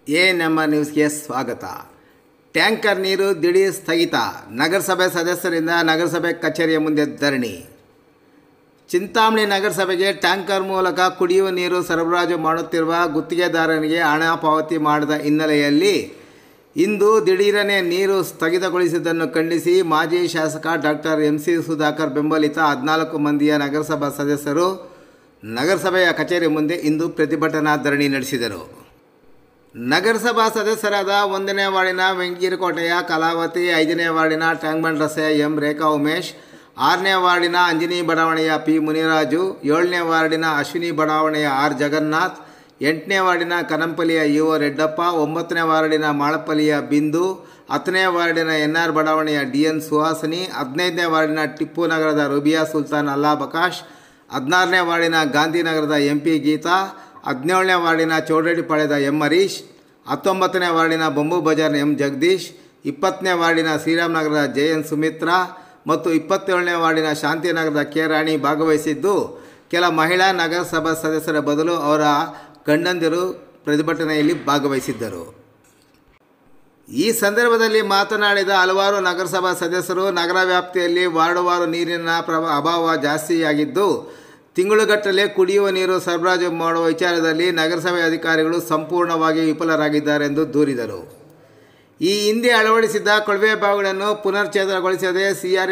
ನಮ್ಮ ನ್ಯೂಸ್ಗೆ ಸ್ವಾಗತ. ಟ್ಯಾಂಕರ್ ನೀರು ದಿಢೀರ್ ಸ್ಥಗಿತ, ನಗರಸಭೆ ಸದಸ್ಯರಿಂದ ನಗರಸಭೆ ಕಚೇರಿಯ ಮುಂದೆ ಧರಣಿ. ಚಿಂತಾಮಣಿ ನಗರಸಭೆಗೆ ಟ್ಯಾಂಕರ್ ಮೂಲಕ ಕುಡಿಯುವ ನೀರು ಸರಬರಾಜು ಮಾಡುತ್ತಿರುವ ಗುತ್ತಿಗೆದಾರನಿಗೆ ಹಣ ಪಾವತಿ ಮಾಡಿದ ಹಿನ್ನೆಲೆಯಲ್ಲಿ ಇಂದು ದಿಢೀರನೆ ನೀರು ಸ್ಥಗಿತಗೊಳಿಸಿದ್ದನ್ನು ಖಂಡಿಸಿ ಮಾಜಿ ಶಾಸಕ ಡಾಕ್ಟರ್ MC ಸುಧಾಕರ್ ಬೆಂಬಲಿತ 14 ಮಂದಿಯ ನಗರಸಭಾ ಸದಸ್ಯರು ನಗರಸಭೆಯ ಕಚೇರಿ ಮುಂದೆ ಇಂದು ಪ್ರತಿಭಟನಾ ಧರಣಿ ನಡೆಸಿದರು. ನಗರಸಭಾ ಸದಸ್ಯರಾದ 1ನೇ ವಾರ್ಡಿನ ವೆಂಕೀರಕೋಟೆಯ ಕಲಾವತಿ, 5ನೇ ವಾರ್ಡಿನ ಟ್ಯಾಂಕ್ಬಂಡ್ ರಸ್ತೆಯ M ರೇಖಾ ಉಮೇಶ್, 6ನೇ ವಾರ್ಡಿನ ಅಂಜನಿ ಬಡಾವಣೆಯ P ಮುನಿರಾಜು, 7ನೇ ವಾರ್ಡಿನ ಅಶ್ವಿನಿ ಬಡಾವಣೆಯ R ಜಗನ್ನಾಥ್, 8ನೇ ವಾರ್ಡಿನ ಕನಂಪಲ್ಲಿಯ UO ರೆಡ್ಡಪ್ಪ, 9ನೇ ವಾರ್ಡಿನ ಮಾಳಪಲ್ಲಿಯ ಬಿಂದು, 10ನೇ ವಾರ್ಡಿನ NR ಬಡಾವಣೆಯ DN ಸುಹಾಸಿನಿ, 15ನೇ ವಾರ್ಡಿನ ಟಿಪ್ಪು ನಗರದ ರುಬಿಯಾ ಸುಲ್ತಾನ್ ಅಲ್ಲಾ ಬಕಾಶ್, 16ನೇ ವಾರ್ಡಿನ ಗಾಂಧಿನಗರದ MP ಗೀತಾ, 17ನೇ ವಾರ್ಡಿನ ಚೌಡೇಡಿಪಾಳ್ಯದ M ಹರೀಶ್, 19ನೇ ವಾರ್ಡಿನ ಬಂಬು ಬಜಾರ್ನ M ಜಗದೀಶ್, 20ನೇ ವಾರ್ಡಿನ ಶ್ರೀರಾಮನಗರದ JN ಸುಮಿತ್ರಾ ಮತ್ತು 27ನೇ ವಾರ್ಡಿನ ಶಾಂತಿನಗರದ K ರಾಣಿ ಭಾಗವಹಿಸಿದ್ದು, ಕೆಲ ಮಹಿಳಾ ನಗರಸಭಾ ಸದಸ್ಯರ ಬದಲು ಅವರ ಗಂಡಂದಿರು ಪ್ರತಿಭಟನೆಯಲ್ಲಿ ಭಾಗವಹಿಸಿದ್ದರು. ಈ ಸಂದರ್ಭದಲ್ಲಿ ಮಾತನಾಡಿದ ಹಲವಾರು ನಗರಸಭಾ ಸದಸ್ಯರು, ನಗರ ವ್ಯಾಪ್ತಿಯಲ್ಲಿ ವಾರ್ಡುವಾರು ನೀರಿನ ಅಭಾವ ಜಾಸ್ತಿಯಾಗಿದ್ದು, ತಿಂಗಳುಗಟ್ಟಲೆ ಕುಡಿಯುವ ನೀರು ಸರಬರಾಜು ಮಾಡುವ ವಿಚಾರದಲ್ಲಿ ನಗರಸಭೆ ಅಧಿಕಾರಿಗಳು ಸಂಪೂರ್ಣವಾಗಿ ವಿಫಲರಾಗಿದ್ದಾರೆಂದು ದೂರಿದರು. ಈ ಹಿಂದೆ ಅಳವಡಿಸಿದ್ದ ಕೊಳವೆ ಬಾವಿಗಳನ್ನು ಪುನಶ್ಚೇತನಗೊಳಿಸದೆ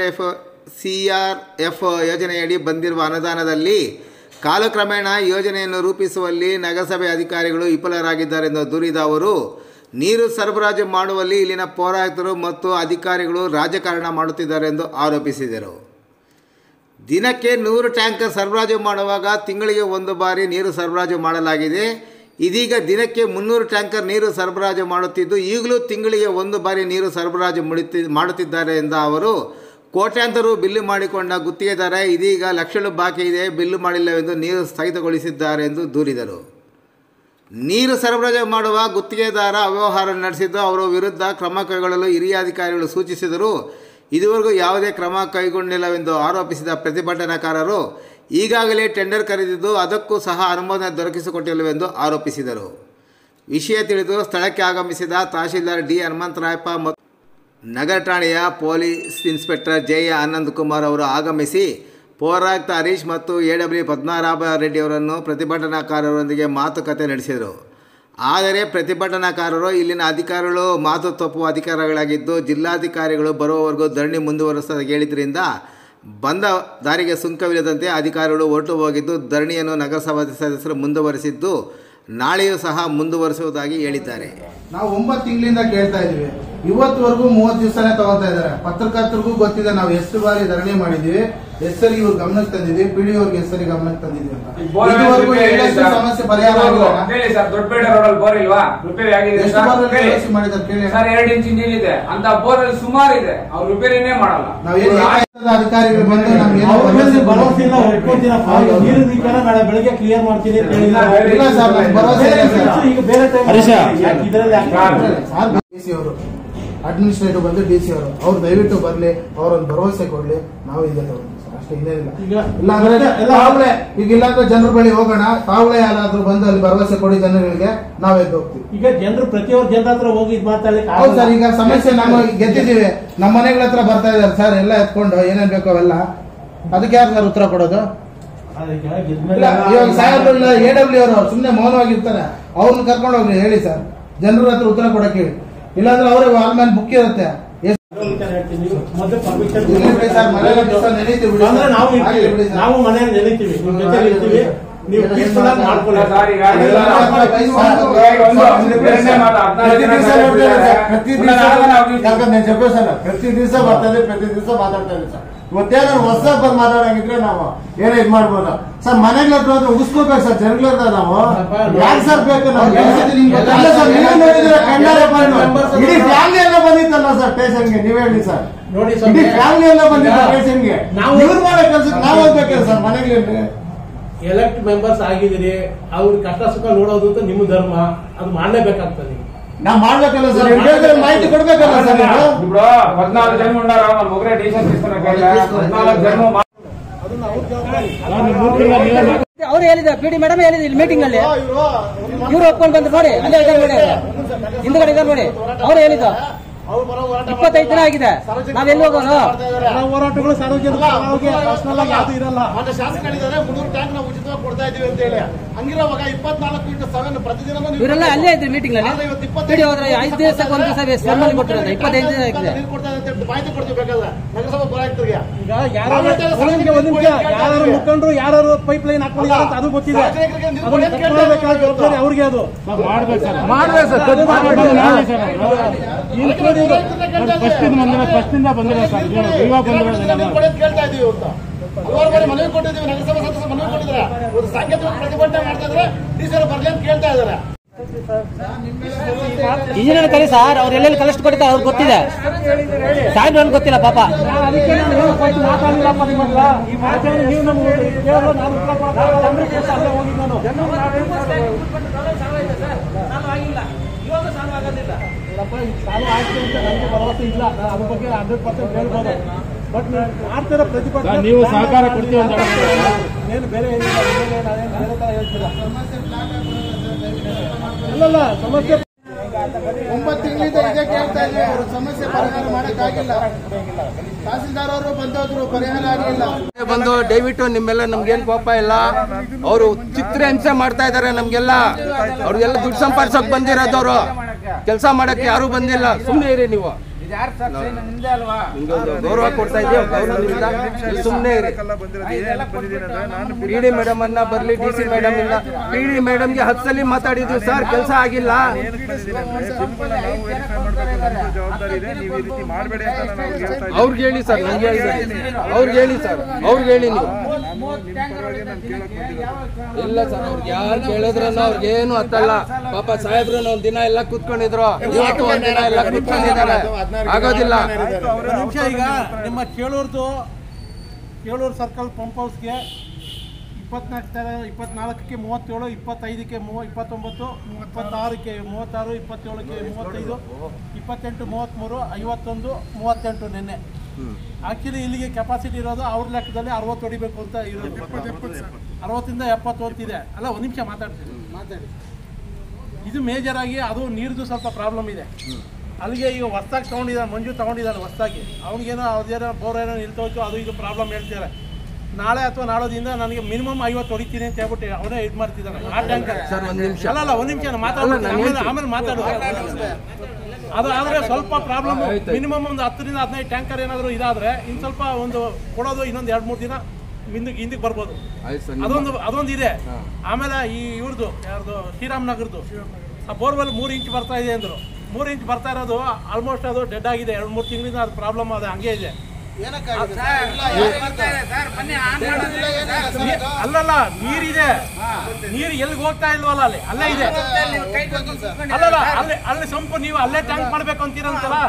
CRF ಯೋಜನೆಯಡಿ ಬಂದಿರುವ ಅನುದಾನದಲ್ಲಿ ಕಾಲಕ್ರಮೇಣ ಯೋಜನೆಯನ್ನು ರೂಪಿಸುವಲ್ಲಿ ನಗರಸಭೆ ಅಧಿಕಾರಿಗಳು ವಿಫಲರಾಗಿದ್ದಾರೆಂದು ದೂರಿದ ಅವರು, ನೀರು ಸರಬರಾಜು ಮಾಡುವಲ್ಲಿ ಇಲ್ಲಿನ ಪೌರಾಯುಕ್ತರು ಮತ್ತು ಅಧಿಕಾರಿಗಳು ರಾಜಕಾರಣ ಮಾಡುತ್ತಿದ್ದಾರೆಂದು ಆರೋಪಿಸಿದರು. ದಿನಕ್ಕೆ 100 ಟ್ಯಾಂಕರ್ ಸರಬರಾಜು ಮಾಡುವಾಗ ತಿಂಗಳಿಗೆ 1 ಬಾರಿ ನೀರು ಸರಬರಾಜು ಮಾಡಲಾಗಿದೆ. ಇದೀಗ ದಿನಕ್ಕೆ 300 ಟ್ಯಾಂಕರ್ ನೀರು ಸರಬರಾಜು ಮಾಡುತ್ತಿದ್ದು, ಈಗಲೂ ತಿಂಗಳಿಗೆ 1 ಬಾರಿ ನೀರು ಸರಬರಾಜು ಮಾಡುತ್ತಿದ್ದಾರೆ ಎಂದ ಅವರು, ಕೋಟ್ಯಾಂತರ ರು ಬಿಲ್ಲು ಮಾಡಿಕೊಂಡ ಗುತ್ತಿಗೆದಾರ ಇದೀಗ ಲಕ್ಷಗಳು ಬಾಕಿ ಇದೆ, ಬಿಲ್ಲು ಮಾಡಿಲ್ಲವೆಂದು ನೀರು ಸ್ಥಗಿತಗೊಳಿಸಿದ್ದಾರೆ ಎಂದು ದೂರಿದರು. ನೀರು ಸರಬರಾಜು ಮಾಡುವ ಗುತ್ತಿಗೆದಾರ ಅವ್ಯವಹಾರ ನಡೆಸಿದ್ದು, ಅವರ ವಿರುದ್ಧ ಕ್ರಮ ಕೈಗೊಳ್ಳಲು ಹಿರಿಯ ಅಧಿಕಾರಿಗಳು ಸೂಚಿಸಿದರು. ಇದುವರೆಗೂ ಯಾವುದೇ ಕ್ರಮ ಕೈಗೊಂಡಿಲ್ಲವೆಂದು ಆರೋಪಿಸಿದ ಪ್ರತಿಭಟನಾಕಾರರು, ಈಗಾಗಲೇ ಟೆಂಡರ್ ಕರೆದಿದ್ದು ಅದಕ್ಕೂ ಸಹ ಅನುಮೋದನೆ ದೊರಕಿಸಿಕೊಟ್ಟಿಲ್ಲವೆಂದು ಆರೋಪಿಸಿದರು. ವಿಷಯ ತಿಳಿದು ಸ್ಥಳಕ್ಕೆ ಆಗಮಿಸಿದ ತಹಶೀಲ್ದಾರ್ D ಹನುಮಂತರಾಯಪ್ಪ ಮತ್ತು ನಗರ ಠಾಣೆಯ police inspector J Anand Kumar ಅವರು ಆಗಮಿಸಿ ಪೌರಾಯುಕ್ತ ಹರೀಶ್ ಮತ್ತು AW ಪದ್ಮನಾಭ ರೆಡ್ಡಿ ಅವರನ್ನು ಪ್ರತಿಭಟನಾಕಾರರೊಂದಿಗೆ ಮಾತುಕತೆ ನಡೆಸಿದರು. ಆದರೆ ಪ್ರತಿಭಟನಾಕಾರರು ಇಲ್ಲಿನ ಅಧಿಕಾರಿಗಳು ಮಾತು ತಪ್ಪುವ ಅಧಿಕಾರಿಗಳಾಗಿದ್ದು, ಜಿಲ್ಲಾಧಿಕಾರಿಗಳು ಬರುವವರೆಗೂ ಧರಣಿ ಮುಂದುವರಿಸದ ಹೇಳಿದ್ರಿಂದ ಬಂದ ದಾರಿಗೆ ಸುಂಕವಿಲ್ಲದಂತೆ ಅಧಿಕಾರಿಗಳು ಹೊರಟು ಹೋಗಿದ್ದು, ಧರಣಿಯನ್ನು ನಗರಸಭಾ ಸದಸ್ಯರು ಮುಂದುವರಿಸಿದ್ದು, ನಾಳೆಯೂ ಸಹ ಮುಂದುವರಿಸುವುದಾಗಿ ಹೇಳಿದ್ದಾರೆ. ನಾವು 9 ತಿಂಗಳಿಂದ ಕೇಳ್ತಾ ಇದ್ವಿ, ಇವತ್ತುವರೆಗೂ 30 ದಿವಸನೇ ತಗೋತಾ ಇದ್ದಾರೆ. ಪತ್ರಕರ್ತರಿಗೂ ಗೊತ್ತಿದೆ ನಾವು ಎಷ್ಟು ಬಾರಿ ಧರಣಿ ಮಾಡಿದ್ವಿ, ಎಸ್ಸರಿ ಇವ್ರ ಗಮನಕ್ಕೆ ತಂದಿದ್ವಿ, PD ಅವ್ರಿಗೆ ಎಸ್ಸರಿ ಗಮನಕ್ಕೆ ತಂದಿದ್ವಿ ಅಂತ. ಇದುವರೆಗೂ ಸಮಸ್ಯೆ ಪರಿಹಾರ ಆಗಿಲ್ಲ. ದೊಡ್ಡಪೇಟೆ ರೋಡ್ ಅಲ್ಲಿ ಬೋರ್ ಇಲ್ವಾ? ರಿಪೇರಿ ಆಗಿದೆ ಸರ್, 2 ಇಂಚ್ ನೀರ್ ಇದೆ ಅಂತ ಬೋರ್ ಅಲ್ಲಿ ಸುಮಾರು ಇದೆ, ಅವ್ರು ರಿಪೇರಿನೇ ಮಾಡಲ್ಲ. ಅಧಿಕಾರಿಗಳು ಬಂದು ನಮ್ಗೆ ನಾಳೆ ಬೆಳಿಗ್ಗೆ ಕ್ಲಿಯರ್ ಮಾಡ್ತೀನಿ ಅಂತ ಹೇಳಿಲ್ಲ. ಅಡ್ಮಿನಿಸ್ಟ್ರೇಟಿವ್ ಬಂದು DC ಅವರು, ಅವ್ರು ದಯವಿಟ್ಟು ಬರ್ಲಿ, ಅವ್ರೊಂದು ಭರವಸೆ ಕೊಡ್ಲಿ, ನಾವು ಇದೆ ಅಷ್ಟೇ, ಇನ್ನೇನಿಲ್ಲ. ಇಲ್ಲಾಂದ್ರೆ ಈಗ ಇಲ್ಲಾಂದ್ರೆ ಜನರ ಬಳಿ ಹೋಗೋಣ, ತಾವುಗಳೇ ಯಾರಾದ್ರೂ ಬಂದು ಅಲ್ಲಿ ಭರವಸೆ ಕೊಡಿ ಜನಗಳಿಗೆ, ನಾವ್ ಎದ್ದು ಹೋಗ್ತೀವಿ. ಈಗ ಜನರು ಪ್ರತಿಯೊಂದು ಜನರ ಹತ್ರ ಹೋಗಿ ಮಾತಾಡಿ. ಹೌದು ಸರ್, ಈಗ ಸಮಸ್ಯೆ ನಾವು ಗೆದ್ದಿದ್ದೀವಿ, ನಮ್ಮ ಮನೆಗಳ ಹತ್ರ ಬರ್ತಾ ಇದಾರೆ ಸರ್, ಎಲ್ಲ ಎತ್ಕೊಂಡು ಏನೇನ್ ಬೇಕೋ ಅವೆಲ್ಲ, ಅದಕ್ಕೆ ಯಾರು ಸರ್ ಉತ್ತರ ಕೊಡೋದು? ಇವಾಗ ಸಾಹೇಬ್ರಲ್ಲ AW ಅವರು ಸುಮ್ನೆ ಮೌನವಾಗಿರ್ತಾರೆ, ಅವ್ರನ್ನ ಕರ್ಕೊಂಡು ಹೋಗ್ರಿ, ಹೇಳಿ ಸರ್, ಜನರ ಹತ್ರ ಉತ್ತರ ಕೊಡಕ್ಕೆ ಹೇಳಿ. ಇಲ್ಲಾಂದ್ರೆ ಅವರೇ ವಾಲ್ ಮೇಲೆ ಬುಕ್ ಇರುತ್ತೆ. ನಾವು ಮನೆಯಲ್ಲಿ ನೆನೀತೀವಿ, ನೀವು ಪ್ರತಿ ದಿವಸ ಬರ್ತದೆ, ಪ್ರತಿ ದಿವಸ ಮಾತಾಡ್ತಾ ಇದ್ದೀವಿ ಸರ್. ಇವತ್ತೇನಾದ್ರು ಹೊಸ ಬಂದು ಮಾತಾಡಂಗಿದ್ರೆ ನಾವು ಏನೋ ಇದ್ ಮಾಡ್ಬೋದು ಸರ್. ಮನೆಗಳ ಹತ್ರ ಹೋದ್ರೆ ಉಗಿಸ್ಕೋಬೇಕು ಸರ್, ಜನಗಳದ ನಾವು ಯಾಕೆ ಸರ್ ಬೇಕು? ಇಡೀ ಫ್ಯಾಮಿಲಿ ಎಲ್ಲ ಬಂದಿತ್ತಲ್ಲ ಸರ್ ಸ್ಟೇಷನ್ಗೆ, ನೀವ್ ಹೇಳಿ ಸರ್. ನೋಡಿ, ಇಡೀ ಫ್ಯಾಮಿಲಿ ಎಲ್ಲ ಬಂದಿತ್ತು ಸ್ಟೇಷನ್ಗೆ, ಇವ್ರು ಮಾಡೋ ಕೆಲ್ಸಕ್ಕೆ ನಾವು ಹೋಗ್ಬೇಕಲ್ಲ ಸರ್. ಮನೆಗಳಲ್ಲಿ ಎಲೆಕ್ಟ್ ಮೆಂಬರ್ಸ್ ಆಗಿದ್ದೀರಿ, ಅವ್ರ ಕಷ್ಟ ಸುಖ ನೋಡೋದು ಅಂತ ನಿಮ್ಮ ಧರ್ಮ, ಅದು ಮಾಡ್ಲೇಬೇಕಾಗ್ತದೆ. ನಾವ್ ಮಾಡ್ಬೇಕಲ್ಲ ಸರ್, ಮಾಹಿತಿ ಕೊಡ್ಬೇಕಲ್ಲ ಸರ್. 14 ಜನ ಉಂಡಾರ ಮೊಗರೆ ಡೀಸೆಲ್ 14 ಜನ ಅವ್ರು ಹೇಳಿದ PD ಮೇಡಮ್ ಹೇಳಿದ್ರು ಇಲ್ಲಿ ಮೀಟಿಂಗ್ ಅಲ್ಲಿ ಇವ್ರು ಒಪ್ಕೊಂಡು ಬಂದ್ರು ನೋಡಿ ಅಲ್ಲೇ ಇದ್ದಾರೆ ನೋಡಿ ಹಿಂದ್ಗಡೆ ಇದ್ದಾರೆ ನೋಡಿ ಅವ್ರು ಹೇಳಿದ್ದು 25 ದಿನ ಆಗಿದೆ ನಾವೆಲ್ಲಿ ಹೋಗೋದು ಹೋರಾಟಗಳು ಸಾರ್ವಜನಿಕ ಇರಲ್ಲ ಶಾಸಕರಿದ್ದಾರೆ 300 ಟ್ಯಾಂಕ್ ನಾವು ಉಚಿತವಾಗಿ ಕೊಡ್ತಾ ಇದೀವಿ ಅಂತ ಹೇಳಿ ಹಂಗಿರುವಾಗ 24/7 ಪ್ರತಿದಿನ ಇವರೆಲ್ಲ ಅಲ್ಲೇ ಇದ್ರು ಮೀಟಿಂಗ್ ಅಲ್ಲಿ PD ಹೋದ್ರೆ 5 ದಿವಸಕ್ಕೆ ಒಂದು ದಿವಸ ಸ್ಪೆಷಲ್ ಕೊಟ್ಟಿರೋದು 25 ದಿನ ಆಗಿದೆ ಮಾಹಿತಿ ಕೊಡ್ತೀವಿ ಬೇಕಾದ್ರೆ ನಗರಸಭಾ ಪರಾಯುಕ್ತರಿಗೆ ಈಗ ಯಾರು ಮುಖಂಡರು ಯಾರು ಪೈಪ್ ಲೈನ್ ಹಾಕೊಂಡಿದ್ದಾರೆ ಅಂತ ಅದು ಗೊತ್ತಿದೆ ಅವ್ರಿಗೆ ಅದು ಫಸ್ಟಿಂದ ಬಂದಿರೋ ಸರ್ ಇವಾಗ ಕೇಳ್ತಾ ಇದೀವಿ ಅಂತ ಹಲವಾರು ಬಾರಿ ಮನವಿ ಕೊಟ್ಟಿದ್ದೀವಿ ನಗರಸಭಾ ಸದಸ್ಯರು ಮನವಿ ಕೊಟ್ಟಿದ್ದಾರೆ ಒಂದು ಸಾಂಕೇತಿಕ ಪ್ರತಿಭಟನೆ ಮಾಡ್ತಾ ಇದ್ರೆ ಡಿಸಿಆರ್ ಬರ್ಲಿ ಅಂತ ಕೇಳ್ತಾ ಇದ್ದಾರೆ ಇಂಜಿನಿಯರ್ ಕಲಿ ಸರ್ ಅವ್ರು ಎಲ್ಲೆಲ್ಲಿ ಕಲಿಸ್ಟ್ ಕೊಡ್ತಾರೆ ಅವ್ರಿಗೆ ಗೊತ್ತಿದೆ ಸಾಹೇಬ್ರು ಗೊತ್ತಿಲ್ಲ ಪಾಪ ಈ ಮಾತನ್ನು ನೀವು ನಮ್ಗೆ ಭರವಸೆ ಇಲ್ಲ ಅದ್ರ ಬಗ್ಗೆ 100% ಹೇಳ್ಬೋದು ಬಟ್ ಮಾಡ್ತಿರೋ ಪ್ರತಿಭಟನೆ ನೀವು ಸಹಕಾರ ಕೊಡ್ತೀವಿ ಅಂತ ಏನು ಬೇರೆ ಬೇರೆ ತರ ಹೇಳ್ತೀರ ಅಲ್ಲಲ್ಲ ಸಮಸ್ಯೆ 9 ತಿಂಗಳಿಂದ ಇದೇ ಕೇಳ್ತಾ ಇದ್ದೀವಿ ಅವರು ಸಮಸ್ಯೆ ಪರಿಹಾರ ಮಾಡಕ್ಕಾಗಿಲ್ಲ ತಹಸೀಲ್ದಾರ್ ಅವರು ಬಂದೋದ್ರು ಪರಿಹಾರ ಆಗಿಲ್ಲ ಬಂದು ದಯವಿಟ್ಟು ನಿಮ್ಮೆಲ್ಲ ನಮ್ಗೇನ್ ಕೋಪ ಇಲ್ಲ ಅವರು ಚಿತ್ರಹಿಂಸೆ ಮಾಡ್ತಾ ಇದಾರೆ ನಮ್ಗೆಲ್ಲ ಅವ್ರಿಗೆಲ್ಲ ದುಡ್ಡು ಸಂಪಾದಿಸಕ್ ಬಂದಿರೋದವ್ರು ಕೆಲಸ ಮಾಡಕ್ಕೆ ಯಾರು ಬಂದಿಲ್ಲ ಸುಮ್ಮನೆ ಇರಿ ನೀವು ಗೌರವ ಕೊಡ್ತಾ ಇದ್ದೀವಿ ಸುಮ್ಮನೆ ಇರಿ PD ಮೇಡಮ್ ಅನ್ನ ಬರ್ಲಿ DC ಮೇಡಮ್ ಇಲ್ಲ PD ಮೇಡಮ್ಗೆ 10 ಸಲ ಮಾತಾಡಿದ್ವಿ ಸರ್ ಕೆಲಸ ಆಗಿಲ್ಲ ಅವ್ರಿಗೆ ಹೇಳಿ ಸರ್ ನಮ್ಗೆ ಅವ್ರಿಗೆ ಹೇಳಿ ಸರ್ ಅವ್ರಿಗೆ ಹೇಳಿ ನೀವು ಇಲ್ಲ ಸರ್ ಅವ್ರಿಗೆ ಯಾರು ಕೇಳಿದ್ರನ್ನ ಅವ್ರಿಗೇನು ಹತ್ತಲ್ಲ ಪಾಪ ಸಾಹೇಬ್ರು ಒಂದ್ ದಿನ ಎಲ್ಲ ಕೂತ್ಕೊಂಡಿದ್ರು ಇವತ್ತು ಒಂದ್ ದಿನ ಎಲ್ಲ ಕೂತ್ಕೊಂಡಿದ್ದಾರೆ ಆಗೋದಿಲ್ಲ ನಿಮಿಷ ಈಗ ನಿಮ್ಮ ಕೇಳೂರು ಸರ್ಕಲ್ ಪಂಪ್ ಹೌಸ್ಗೆ 24ಕ್ಕೆ 37, 25ಕ್ಕೆ 29, 26ಕ್ಕೆ 36, 27ಕ್ಕೆ 35, 28, 33, 51, 38 ನಿನ್ನೆ ಆಕ್ಚುಲಿ ಇಲ್ಲಿಗೆ ಕೆಪಾಸಿಟಿ ಇರೋದು ಅವ್ರ ಲೆಕ್ಕದಲ್ಲಿ 60 ಹೊಡಿಬೇಕು ಅಂತ ಇರೋದು 60ಇಂದ 70 ಅಂತಿದೆ ಅಲ್ಲ ಒಂದು ನಿಮಿಷ ಮಾತಾಡಿ ಇದು ಮೇಜರ್ ಆಗಿ ಅದು ನೀರ್ದು ಸ್ವಲ್ಪ ಪ್ರಾಬ್ಲಮ್ ಇದೆ ಅಲ್ಲಿಗೆ ಈಗ ಹೊಸ್ದಾಗಿ ತಗೊಂಡಿದ್ದಾನೆ ಮಂಜು ತಗೊಂಡಿದ್ದಾನೆ ಹೊಸ್ದಾಗಿ ಅವ್ನಿಗೇನೋ ಅದೇನೋ ಬೋರ್ ಏನೋ ನಿಲ್ತೋಯ್ತು ಅದು ಇದು ಪ್ರಾಬ್ಲಮ್ ಹೇಳ್ತಾರೆ ನಾಳೆ ಅಥವಾ ನಾಳೋದಿಂದ ನನಗೆ ಮಿನಿಮಮ್ 50 ಹೊಡಿತೀನಿ ಅಂತ ಹೇಳ್ಬಿಟ್ಟು ಅವನೇ ಇದು ಮಾಡ್ತಿದ್ದಾನೆ ಆ ಟ್ಯಾಂಕರ್ ಅಲ್ಲ ಒಂದು ನಿಮಿಷ ಆಮೇಲೆ ಮಾತಾಡುವ ಅದು ಆದರೆ ಸ್ವಲ್ಪ ಪ್ರಾಬ್ಲಮ್ ಮಿನಿಮಮ್ ಒಂದು 10ರಿಂದ 15 ಟ್ಯಾಂಕರ್ ಏನಾದರೂ ಇದಾದರೆ ಇನ್ನು ಸ್ವಲ್ಪ ಒಂದು ಕೊಡೋದು ಇನ್ನೊಂದು 2-3 ದಿನ ಹಿಂದಕ್ಕೆ ಬರ್ಬೋದು ಅದೊಂದು ಇದೆ ಆಮೇಲೆ ಈ ಇವ್ರದ್ದು ಯಾರ್ದು ಶ್ರೀರಾಮನಗರದ್ದು ಆ ಬೋರ್ವೆಲ್ 3 ಇಂಚ್ ಬರ್ತಾ ಇದೆ ಅಂದರು 3 ಇಂಚ್ ಬರ್ತಾ ಇರೋದು ಆಲ್ಮೋಸ್ಟ್ ಅದು ಡೆಡ್ ಆಗಿದೆ 2-3 ತಿಂಗಳಿಂದ ಅದು ಪ್ರಾಬ್ಲಮ್ ಅದು ಹಂಗೆ ಇದೆ ಅಲ್ಲಲ್ಲ ನೀರಿದೆ ನೀರು ಎಲ್ಲಿಗೆ ಹೋಗ್ತಾ ಇಲ್ವಲ್ಲ ಅಲ್ಲೇ ಇದೆ ಅಲ್ಲಲ್ಲ ಅಲ್ಲಿ ಸಂಪು ನೀವು ಅಲ್ಲೇ ಟ್ಯಾಂಕ್ ಮಾಡ್ಬೇಕು ಅಂತೀರಂತಲ್ಲ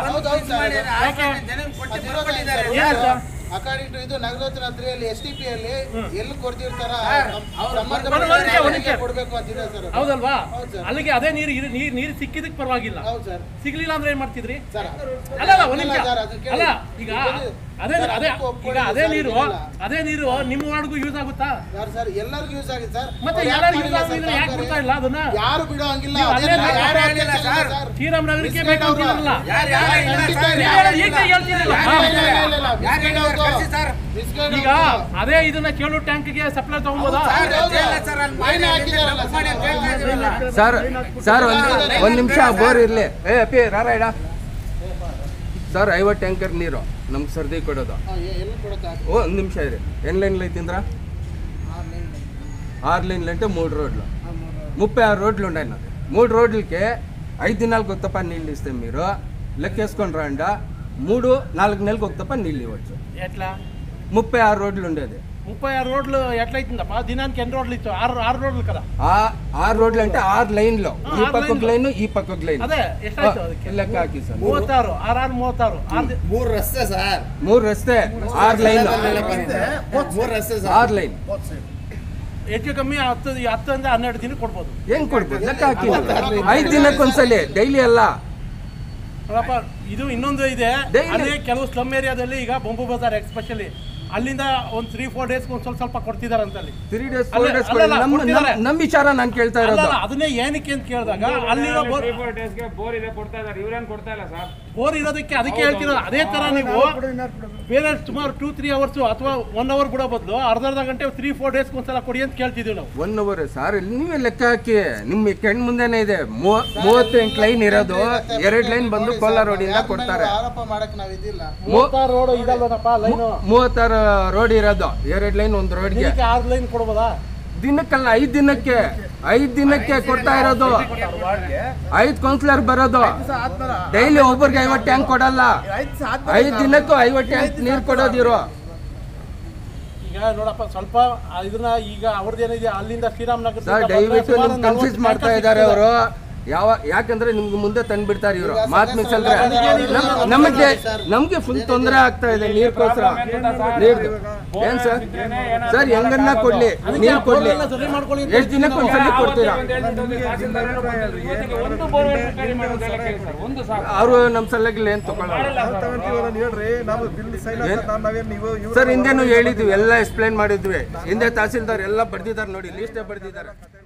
ಅಕಾರ್ಡಿಂಗ್ ಟು ಇದು ನಗರೋತ್ರಾತ್ರಿಯಲ್ಲಿ STP ಅಲ್ಲಿ ಎಲ್ಲಿ ಕೊಡ್ತಿರ್ತಾರ ಕೊಡ್ಬೇಕು ಅಂತಿದೆ ಸರ್ ಹೌದಲ್ವಾ ಅಲ್ಲಿಗೆ ಅದೇ ನೀರು ಸಿಕ್ಕಿದಕ್ಕೆ ಪರವಾಗಿಲ್ಲ ಸಿಗ್ಲಿಲ್ಲ ಅಂದ್ರೆ ಏನ್ ಮಾಡ್ತಿದ್ರಿ ಅಲ್ಲ ಒಂದ್ ನಿಮಿಷ ಅಲ್ಲ ಈಗ ಅದೇ ನೀರು ನಿಮ್ಮ ವಾರ್ಡ್ಗೂ ಯೂಸ್ ಆಗುತ್ತಾ ಸರ್ ಎಲ್ಲರಿಗೂ ಯೂಸ್ ಆಗಿದೆ ಸರ್ ಮತ್ತೆ ಎಲ್ಲರಿಗೂ ಯೂಸ್ ಆಗಿದ್ರೆ ಯಾಕೆ ಬಿಡ್ತಾ ಇಲ್ಲ ಅದನ್ನ ಯಾರು ಬಿಡೋ ಹಂಗಿಲ್ಲ ಶ್ರೀರಾಮನಗರಕ್ಕೆ ಬೇಕಾಗಿಲ್ಲ ಈಗ ಅದೇ ಇದನ್ನ ಕೇಳು ಟ್ಯಾಂಕ್ಗೆ ಸಪ್ಲೈ ತಗೊಂಬೋದಾ ಸರ್ ಒಂದ್ ನಿಮಿಷ ಬೋರ್ ಇರ್ಲಿ ಅಪ್ಪಿ ರಾರಾಯಣ ಸರ್ 50 ಟ್ಯಾಂಕರ್ ನೀರು ನಮ್ಗೆ ಸರ್ದಿ ಕೊಡೋದು ಒಂದು ನಿಮಿಷ ಇರಿ ಎನ್ ಲೈನ್ ಐತಿಂದ್ರ 6 లైన్లు అంటే 3 రోడ్లు 36 రోడ్లు ఉన్నాయి నాకు 3 రోడ్లకి 5 దినాలకు ఒక తప్ప నీళ్ళు ఇస్తే మీరు లెక్కేసుకొని రండి 3-4 నెలలకు ఒక తప్ప నీళ్ళు ఇవ్వచ్చు ఎట్లా 36 రోడ్లు ఉండేది 36 రోడ్లు ఎట్లయితుందప్ప దినానికి ఎన్ని రోడ్లు ఇచ్చావు 6 రోడ్లు కదా 6 రోడ్లు అంటే 6 లైన్లు ఈ పక్కకు లైన్ ఈ పక్కకు లైన్ అదే ఎట్లయితే ಅದಕ್ಕೆ ಲೆಕ್ಕ ಹಾಕಿ ಸರ್ 36 36 3 ರಸ್ತೆ ಸರ್ 3 ರಸ್ತೆ 6 ಲೈನ್ 3 ರಸ್ತೆ ಸರ್ 6 ಲೈನ್ ಹೆಚ್ಚು ಕಮ್ಮಿ 10ರಿಂದ 12 ದಿನ ಕೊಡ್ಬೋದು ಹೆಂಗ್ ಕೊಡ್ಬೋದು ಲೆಕ್ಕ ಹಾಕಿ 5 ದಿನಕ್ಕೊಂದ್ಸಲಿ ಡೈಲಿ ಅಲ್ಲ ನೋಡಪ್ಪ ಇದು ಇನ್ನೊಂದು ಇದೆ ಅದೇ ಕೆಲವು ಸ್ಲಮ್ ಏರಿಯಾದಲ್ಲಿ ಈಗ ಬೊಂಬು ಬಜಾರ್ ಎಸ್ಪೆಷಲಿ ಅಲ್ಲಿಂದ ಒಂದು 3-4 ಡೇಸ್ಗೆ ಒಂದು ಸ್ವಲ್ಪ ಕೊಡ್ತಿದ್ದಾರೆ ಅಂತ ಅಲ್ಲಿ 3 ಡೇಸ್ 4 ಡೇಸ್ ನಮ್ಮ ವಿಚಾರ ನಾನು ಕೇಳ್ತಾ ಇರೋದು. ಅದನ್ನೇ ಏನಕ್ಕೆ ಅಂತ ಕೇಳಿದಾಗ ಅಲ್ಲಿರೋ 3-4 ಡೇಸ್ಗೆ ಬೋರ್ ಇದೆ ಕೊಡ್ತಾ ಇದ್ದಾರೆ, ಇವ್ರೇನು ಕೊಡ್ತಾ ಇಲ್ಲ ಸರ್. ಬೋರ್ ಇರೋದಕ್ಕೆ ಅದಕ್ಕೆ ಹೇಳ್ತಿರೋದು. ಅದೇ ತರ ನೀವು ಬೇರೆ ಸುಮಾರು 2-3 ಅವರ್ಸ್ ಅಥವಾ 1 ಅವರ್ ಬಿಡೋ ಬದಲು ಅರ್ಧ ಗಂಟೆ 3-4 ಡೇಸ್ಗೆ ಒಂದ್ಸಲ ಕೊಡಿ ಅಂತ ಕೇಳ್ತಿದ್ದೀವಿ ನಾವು. 1 ಅವರ್ ಸರ್, ನೀವೇ ಲೆಕ್ಕ ಹಾಕಿ. ನಿಮ್ಮ ಕಣ್ಣು ಮುಂದೆನೇ ಇದೆ 38 ಲೈನ್ ಇರೋದು, 2 ಲೈನ್ ಬಂದು ಕೋಲಾರ ರೋಡಿಂದ ಕೊಡ್ತಾರೆ. 36 ರೋಡ್ ಇರೋದು, 2 ಲೈನ್ ಒಂದು ರೋಡ್ಗೆ 6 ಲೈನ್ ಕೊಡ್ಬೋದಾ? ದಿನಕ್ಕಲ್ಲ 5 ದಿನಕ್ಕೆ 5 ದಿನಕ್ಕೆ ಕೊಡ್ತಾ ಇರೋದು. 5 ಕೌನ್ಸಿಲರ್ ಬರೋದು, ಡೈಲಿ ಒಬ್ಬರಿಗೆ 50 ಟ್ಯಾಂಕ್ ಕೊಡಲ್ಲ. 5 ದಿನಕ್ಕೂ 50 ಟ್ಯಾಂಕ್ ನೀರು ಕೊಡೋದಿರೋ. ಈಗ ನೋಡಪ್ಪ ಸ್ವಲ್ಪ ಇದನ್ನ ಈಗ ಅವ್ರದ್ದೇನಿದೆ ಅಲ್ಲಿಂದ ಶ್ರೀರಾಮನಗರ ಸರ್ ದಯವಿಟ್ಟು ನಿಮ್ಗೆ ಕನ್ಫ್ಯೂಸ್ ಮಾಡ್ತಾ ಇದ್ದಾರೆ ಅವರು. ಯಾಕಂದ್ರೆ ನಿಮ್ಗೆ ಮುಂದೆ ತಂದ್ಬಿಡ್ತಾರೆ ಇವರು. ಮಾತು ಮಿಸಲ್ರೆ ನಮ್ಗೆ ಫುಲ್ ತೊಂದರೆ ಆಗ್ತಾ ಇದೆ ನೀರ್ಗೋಸ್ಕರ. ಏನ್ ಸರ್ ಸರ್ ಹೆಂಗನ್ನ ಕೊಡ್ಲಿ, ನೀರು ಕೊಡ್ಲಿ, ಎಷ್ಟು ದಿನಕ್ಕೆ ಒಂದ್ಸಲಿ ಕೊಡ್ತೀರಾ? ಅವರು ನಮ್ ಸಲಗಿಲ್ಲ ಏನ್ ತಗೊಳ್ಳಲ್ಲ ಸರ್. ಹಿಂದೆನೂ ಹೇಳಿದ್ವಿ, ಎಲ್ಲ ಎಕ್ಸ್ಪ್ಲೈನ್ ಮಾಡಿದ್ವಿ. ಹಿಂದೆ ತಹಸೀಲ್ದಾರ್ ಎಲ್ಲ ಬರ್ದಿದ್ದಾರೆ ನೋಡಿ, ಲೀಸ್ಟೇ ಬರ್ದಿದ್ದಾರೆ.